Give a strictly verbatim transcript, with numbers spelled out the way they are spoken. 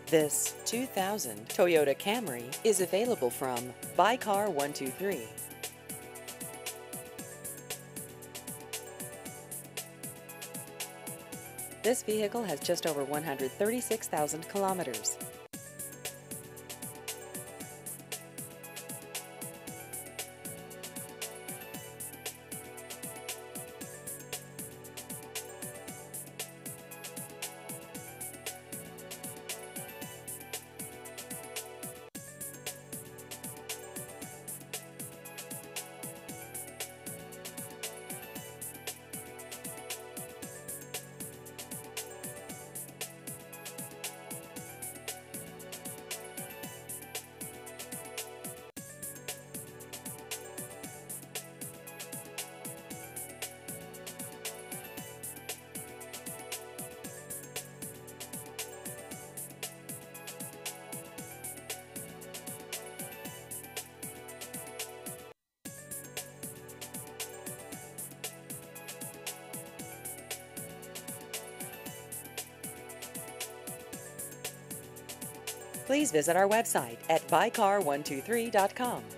This two thousand Toyota Camry is available from Buy Car one two three. This vehicle has just over one hundred thirty-six thousand kilometers. Please visit our website at buy car one two three dot com.